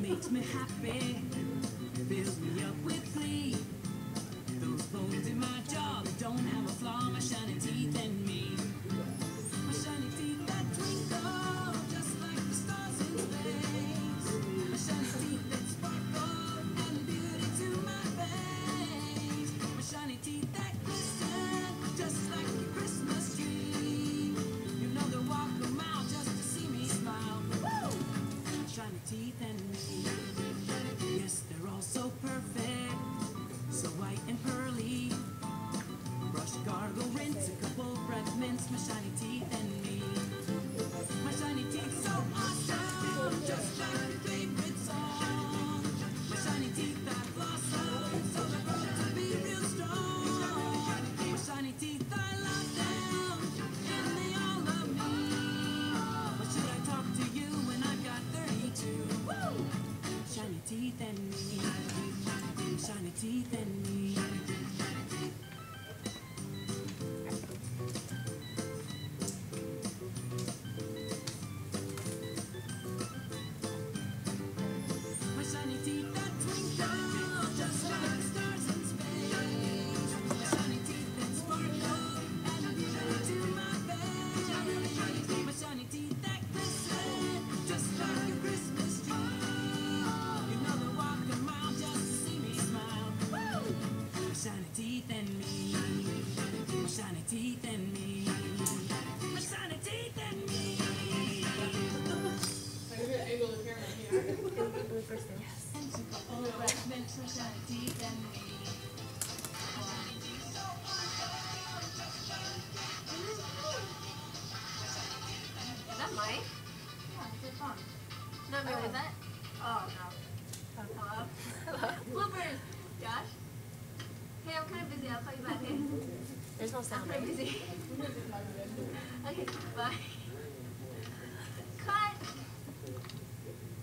makes me happy, fills me up with glee. Those bones in my jaw that don't have a flaw, my shiny teeth and me. My shiny teeth that twinkle just like the stars in space. My shiny teeth that sparkle and beauty to my face. My shiny teeth that glisten just like a Christmas tree. You know they'll walk a mile just to see me smile. Woo! Shiny teeth and me. Yes, they're all so perfect, so white and pearly. Brush, gargle, rinse, a couple breath mints. My shiny teeth and me. My shiny teeth so awesome, just like your favorite song. My shiny teeth that blossom, so they're grown to be real strong. My shiny teeth, I love them, and they all love me. But should I talk to you when I got 32? Woo! Shiny teeth and me. Shiny teeth and me. My shiny teeth that twinkle just like stars in space. My shiny teeth that sparkle and beauty to my face. My shiny teeth that glisten just like a Christmas tree. You know they walk a mile just to see me smile. Woo! My shiny teeth and me. My shiny teeth and me. My shiny teeth and me. Angle the camera here. Yes. All the breath mints, my shiny teeth and me. Is that Mike? Yeah, it's your phone. No, no, is that? Oh, no. Hello? Bloopers! Josh? Hey, I'm kind of busy. I'll call you back, okay? There's no I'm sound. kind of busy. Okay, bye. Cut!